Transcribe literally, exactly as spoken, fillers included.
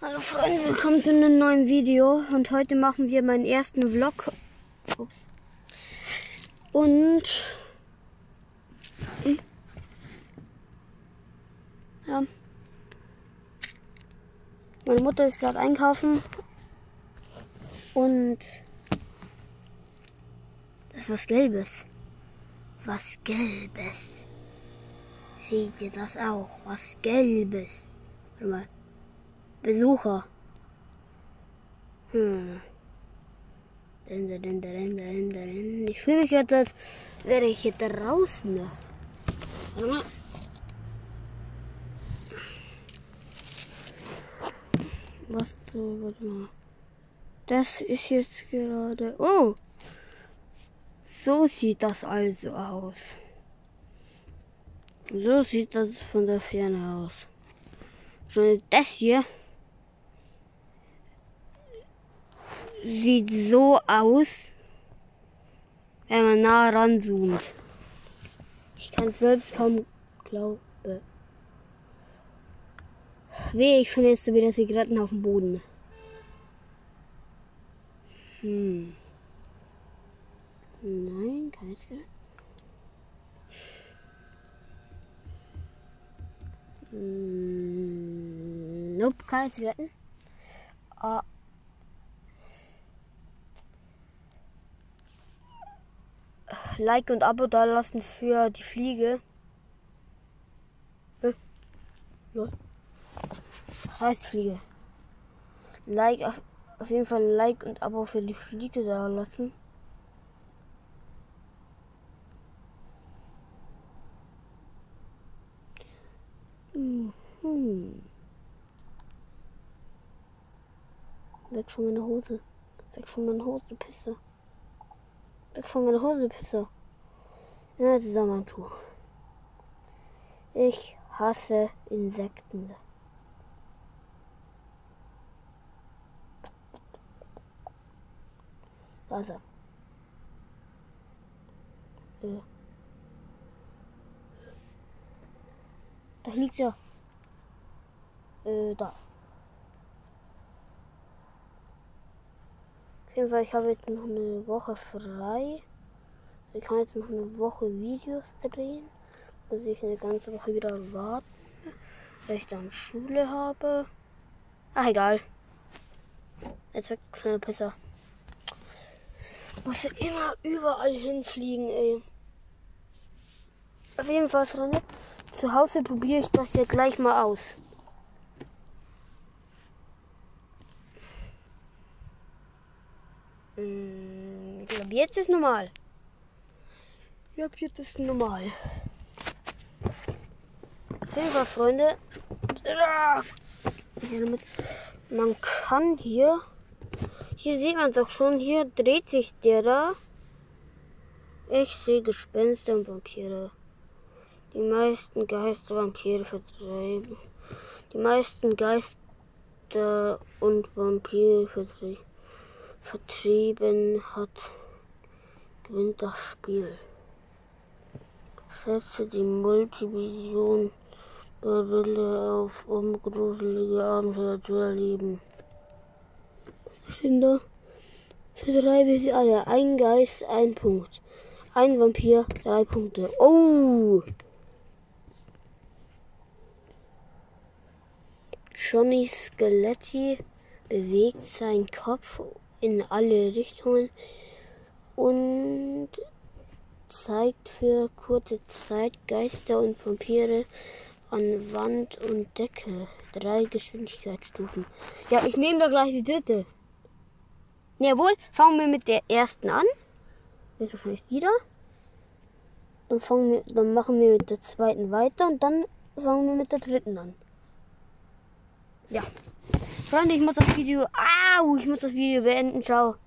Hallo Freunde, willkommen zu einem neuen Video und heute machen wir meinen ersten Vlog. Ups. Und hm. ja. Meine Mutter ist gerade einkaufen und das ist was Gelbes. Was Gelbes. Seht ihr das auch? Was Gelbes. Warte mal. Besucher. Hm. Ich fühle mich jetzt, als wäre ich hier draußen. Warte mal. Was so, warte mal. Das ist jetzt gerade. Oh! So sieht das also aus. So sieht das von der Ferne aus. So, das hier sieht so aus, wenn man nah ranzoomt. Ich kann es selbst kaum glauben. Weh, ich finde jetzt wieder Zigaretten auf dem Boden. Hm. Nein, keine Zigaretten. Hm. Nope, keine Zigaretten. Ah. Like und Abo da lassen für die Fliege. Äh, lol. Was heißt Fliege? Like auf, auf jeden Fall Like und Abo für die Fliege da lassen. Hm. Hm. Weg von meiner Hose. Weg von meiner Hose, Pisse. Weg von meiner Hose, Pisse. Ja, das ist auch mein Tuch. Ich hasse Insekten. Wasser. Äh. Da liegt er. Äh, da. Auf jeden Fall, ich habe jetzt noch eine Woche frei. Ich kann jetzt noch eine Woche Videos drehen. Muss ich eine ganze Woche wieder warten, weil ich dann Schule habe. Ach, egal. Jetzt weg, kleine Pisser. Muss immer überall hinfliegen, ey. Auf jeden Fall, Freunde. Zu Hause probiere ich das hier gleich mal aus. Ich glaube, jetzt ist normal. Ich glaube, jetzt ist normal. Auf jeden Fall, Freunde. Man kann hier. Hier sieht man es auch schon. Hier dreht sich der da. Ich sehe Gespenster und Vampire. Die meisten Geister Vampire vertreiben. Die meisten Geister und Vampire vertreiben. vertrieben hat, gewinnt das Spiel. Setze die Multivision-Brille auf, um gruselige Abenteuer zu erleben. Kinder, vertreibe sie alle. Ein Geist, ein Punkt. Ein Vampir, drei Punkte. Oh! Johnny Skeletti bewegt seinen Kopf in alle Richtungen und zeigt für kurze Zeit Geister und Vampire an Wand und Decke. Drei Geschwindigkeitsstufen. Ja, ich nehme da gleich die dritte. Jawohl, fangen wir mit der ersten an. Jetzt wahrscheinlich wieder. Dann, fangen wir, dann machen wir mit der zweiten weiter und dann fangen wir mit der dritten an. Ja. Freunde, ich muss das Video. Au, ich muss das Video beenden. Ciao.